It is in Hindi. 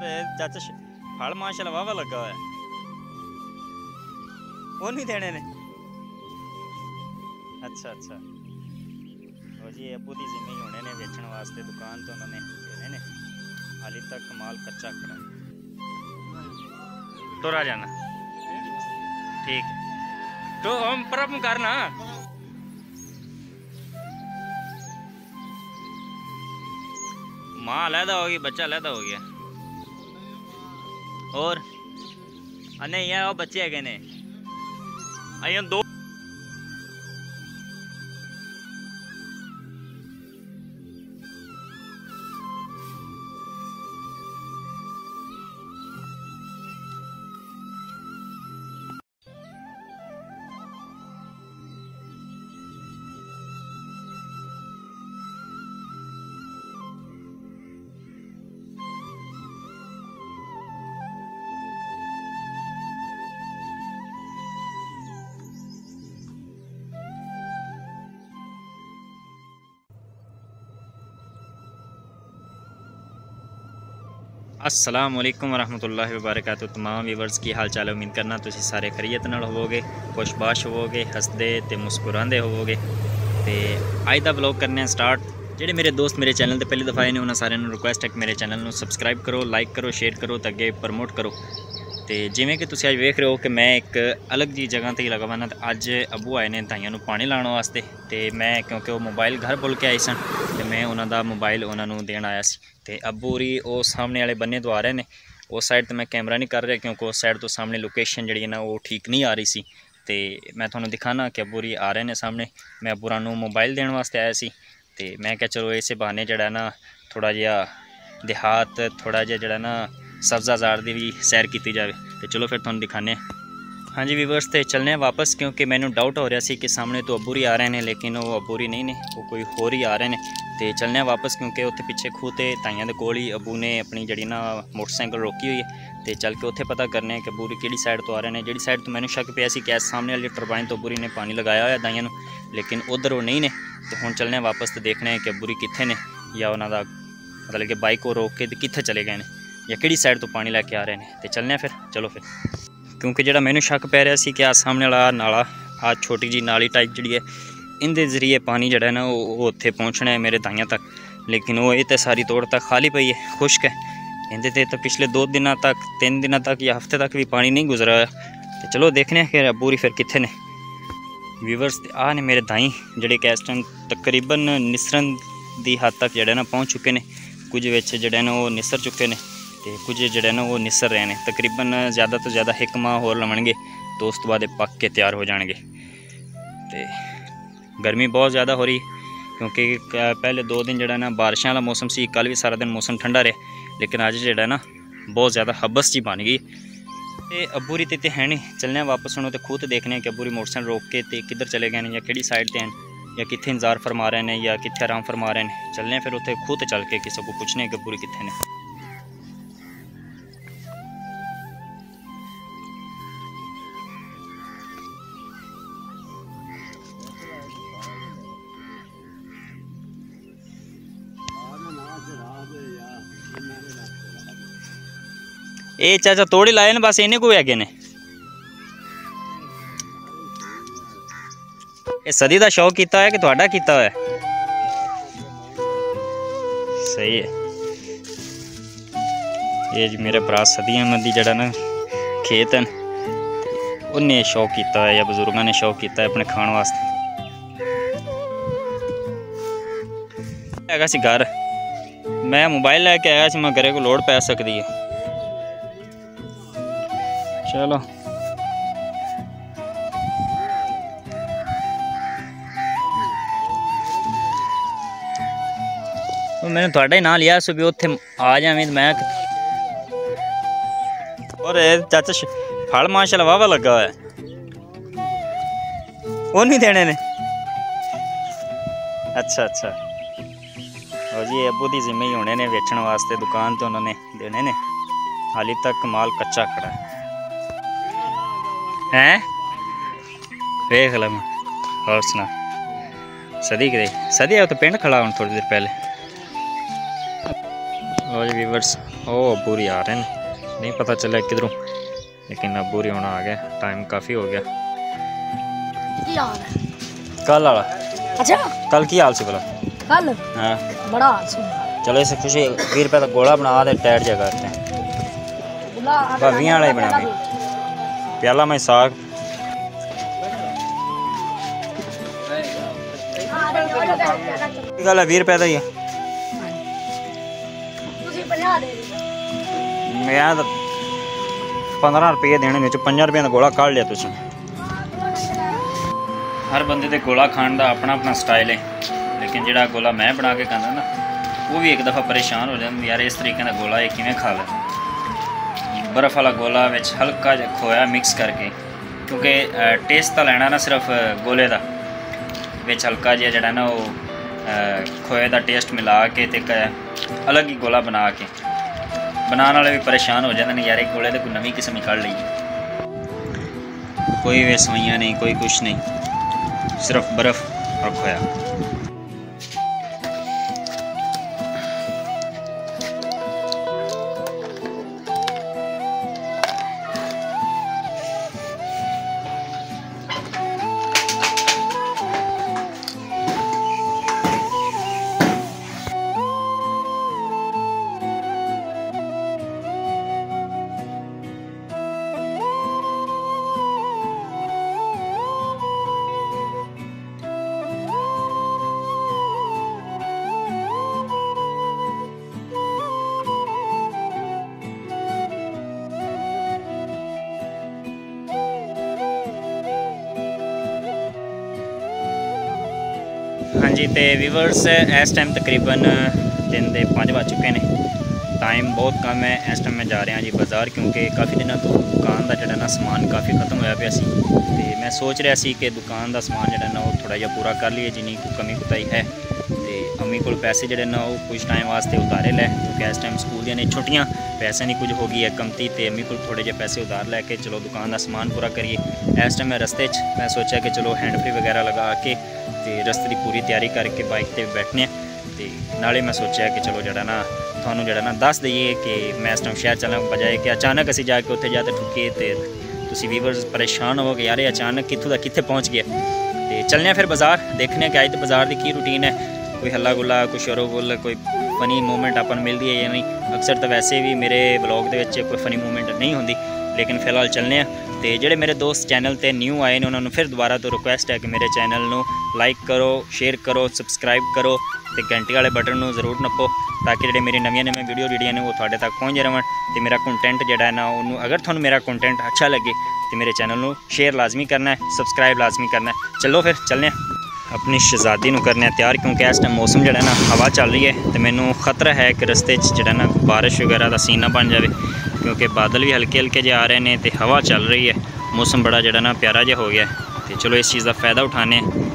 चाचा फल माशाल्लाह वावा लगा हुआ है, वो नहीं देने ने। अच्छा अच्छा, और जी अबू की जिम्मे होने ने बेचने वास्ते दुकान तो उन्होंने देने ने, हाली तक माल कच्चा खड़ा। तो आ जाना ठीक, तो हम परम करना। माँ अलहदा होगी, बच्चा अलहदा हो गया। और नहीं यार बच्चे है ने अं दो। अस्सलाम वालेकुम वरहमतुल्लाहि वबरकातुहू। तमाम व्यूवर्स की हाल चाल, उम्मीद करना तुसीं सारे खैरियत नाल होवोगे, खुशबाश होवोगे, हसदे ते मुस्कुरांदे होवोगे। ते अज दा व्लॉग करने स्टार्ट। जेडे मेरे दोस्त मेरे चैनल ते पहली दफ़ा आए ने उन्होंने सारे रिक्वेस्ट है कि मेरे चैनल को सबसक्राइब करो, लाइक करो, शेयर करो तो अगे प्रमोट करो। तो जिमें कि तुसीं अज वेख रहे हो कि मैं एक अलग जी जगह ते लगा हुआ। तो अज अबू आए ने ताइयां नूं पानी लाने वास्ते, तो मैं क्योंकि वो मोबाइल घर भुल के आए सन, तो मैं उन्हों दा मोबाइल उन्होंने देन आया सी। तो अबू री वो सामने वाले बन्ने तो आ रहे हैं, उस साइड तो मैं कैमरा नहीं कर रहा क्योंकि उस साइड तो सामने लोकेशन जी ना वो ठीक नहीं आ रही सी। तो मैं थोड़ा दिखाना कि अबू री आ रहे हैं सामने। मैं अबू नूं मोबाइल देने वास्ते आया सी, तो मैं क्या चलो इस बहाने जड़ा ना थोड़ा जिहा देहात, थोड़ा जिहा जड़ा ना सब्ज़ा ज़ार की भी सैर की जाए। तो चलो फिर तुहानूं दिखाने। हाँ जी व्यूअर्स, तो चलने वापस क्योंकि मैनू डाउट हो रहा सी कि सामने तो अबू ही आ रहे हैं, लेकिन वो अबू ही नहीं ने, वो कोई होर ही आ रहे हैं। तो चलने वापस क्योंकि उत्थे पिछे खूह ते ताइयां दे कोल ही अबू ने अपनी जड़ी ना मोटरसाइकिल रोकी हुई है। तो चल के उत्थे पता करने कि अबू कि साइड तो आ रहे हैं। जी साइड तो मैंने शक पिया सी कि सामने वाली टरबाइन तो अबू ने पानी लगाया हुआ दाइयां नूं, लेकिन उधर वो नहीं ने। तो हुण चलने वापस तो देखने कि अबू कित्थे ने, या उन्हां दा मतलब कि बाइक को रोक के कित्थे चले गए हैं, या किहड़ी साइड तो पानी लैके आ रहे हैं। तो चलने फिर, चलो फिर। क्योंकि जो मैनू शक पै रहा सी कि आ सामने वाला नाला, आ छोटी जी नाली टाइप जी है, इनके जरिए पानी जड़ा है ना वो उत्थे पहुँचना है मेरे दाइयां तक, लेकिन वो ये सारी तोड़ तक खाली पई है, खुश्क है। इनते तो पिछले 2 दिनों तक, 3 दिनों तक या हफ्ते तक भी पानी नहीं गुजरा। तो चलो देखने कि अबू फिर कित्थे ने। व्यूवर्स आ ने मेरे दाई जोड़े कि इस टाइम तकरीबन निसरन की हद तक जड़े ना पहुँच चुके हैं। कुछ विच जड़े ना वो निसर चुके हैं, तो कुछ जड़े ना वो निसर रहे हैं। तकरीबन ज़्यादा तो ज़्यादा 1 माह होर लवणगे, तो उस तो बाद पक के तैयार हो जाएंगे। तो गर्मी बहुत ज़्यादा हो रही क्योंकि पहले 2 दिन जड़ा ना बारिशों वाला मौसम सी, कल भी सारा दिन मौसम ठंडा रहा, लेकिन अज जड़ा ना बहुत ज़्यादा हबस जी बन गई। तो अबू री तो है नहीं, चलने वापस हूँ तो खुद देखने कि अबू री मोटरसाइकिल रोक के तो किधर चले गए हैं, या किहड़ी साइड पर हैं, या कित्थे इंतजार फरमा रहे हैं, या कित्थे आराम फरमा रहे हैं। चलने फिर उत्थे खुद चल के किसी को पूछने कि अबू री कित्थे ने। ये चाचा तोड़ी लाए ने, बस इन्हें को है ने। ये सदी का शौक किया है कि तुहाडा किया है? सही है। ये जी मेरे भरा सदी अहमद दी जड़ा ना खेत है, उन्हें शौक किया है या बजुर्गों ने शौक किया है अपने खाने वास्ते। हैगा सी घर, मैं मोबाइल लैके आया सी, मैं घरे को लोड़ पै सकती है। चलो मैंने थोड़ा ही ना लिया सुबह उत्थे आ जाए तो मैं। और चाचा फल माशाल्लाह वावा लगा हुआ है, वो नहीं देने ने। अच्छा अच्छा, और जी अबू की जिम्मे ही होने ने बेचने वास्ते दुकान तो उन्होंने देने ने, हाली तक माल कच्चा खड़ा है। देख ला और सुना सदी के सदी है तो पिंड खड़ा हूँ थोड़ी देर पहले। और व्यूवर्स ओ पूरी आ रहे हैं, नहीं पता चला किधरों, लेकिन अब पूरी होना आ गया, टाइम काफ़ी हो गया। कल वाला अच्छा कल की हाल से बोला? कल हाँ बड़ा हाल से चलो इसे खुशी 20 रुपये का गोला बना दे, टाइट जगह करते हैं, भावियाँ वाला ही बना दे। प्याला में साग गल 20 रुपये का ही है। मैं तो 15 रुपये देने में 5 रुपये का गोला काट लिया तुम। हर बंदे के गोला खाने का अपना अपना स्टाइल है, लेकिन जो गोला मैं बना के खाना ना वो भी एक दफ़ा परेशान हो जाता यार, इस तरीके का गोला ये किवें खा लें। बर्फ़ वाला गोला विच हल्का जिहा खोया मिक्स करके, क्योंकि टेस्ट तो लेना ना सिर्फ गोले का, विच हल्का जिहा जिहड़ा ना वो खोए का टेस्ट मिला के ते अलग ही गोला बना के, बनाने वाले भी परेशान हो जाते हैं यार, एक गोले तो कोई नवी किस्म निकाल ली, कोई वे सवैयाँ नहीं, कोई कुछ नहीं, सिर्फ बर्फ़ और खोया। हाँ जी, तो व्यूवर्स इस टाइम तकरीबन दिन के 5 बज चुके हैं, टाइम बहुत कम है। इस टाइम मैं जा रहा जी बाज़ार, क्योंकि काफ़ी दिनों तो दुकान का जो ना समान काफ़ी खत्म होया पिया सी, ते मैं सोच रहा सी कि दुकान का समान जो ना वो थोड़ा जिहा पूरा कर लिए, जिन्नी कोई कमी कुताई है। तो अम्मी को पैसे जो ना वो कुछ टाइम वास्ते उतारे लै, क्योंकि इस टाइम स्कूल दी छुट्टियाँ, पैसे नहीं कुछ हो गई है कमती, तो अम्मी को थोड़े जे पैसे उधार लैके चलो दुकान का समान पूरा करिए। इस टाइम मैं रस्ते मैं सोचा कि चलो हैंड फ्री वगैरह लगा के ते रस्ते की पूरी तैयारी करके बाइक पर बैठने, तो नाले मैं सोचा कि चलो जरा ना थानू जरा ना दस दईए कि मैं इस टाइम शहर चलने बजाए कि अचानक असी जाके उत्थे जाते ठुकीए तो तुसी व्यूवर्स परेशान हो गए यार अचानक कित्थों दा कित्थे पहुँच गया। तो चलने फिर बाज़ार, देखने कि अज तो बाज़ार की की रूटीन है, कोई हल्ला गुल्ला, कोई शोरो गुल, कोई फनी मूवमेंट अपन मिलती है या नहीं। अक्सर तो वैसे भी मेरे ब्लॉग के कोई फनी मूवमेंट नहीं होंगी, लेकिन फिलहाल चलने। तो जोड़े मेरे दोस्त चैनल पर न्यू आए ने उन्होंने फिर दोबारा तो रिक्वेस्ट है कि मेरे चैनल को लाइक करो, शेयर करो, सबसक्राइब करो, तो घंटी वाले बटन को जरूर नप्पो, ताकि जो मेरी नवी वीडियो ने वो थोड़े तक पहुँच रहन। तो मेरा कंटेंट जोड़ा है ना उन्होंने, अगर थोड़ा मेरा कंटेंट अच्छा लगे तो मेरे चैनल को शेयर लाजमी करना है, सबसक्राइब लाजमी करना है। चलो फिर चलने अपनी शहजादी को करने तैयार, क्योंकि इस टाइम मौसम जो ना हवा चल रही है, तो मैनू खतरा है कि रस्ते जो ना बारिश वगैरह का सीन ना बन जाए, क्योंकि बादल भी हल्के हल्के जे आ रहे हैं, तो हवा चल रही है, मौसम बड़ा जो ना प्यारा जहा हो गया है। तो चलो इस चीज़ का फ़ायदा उठाने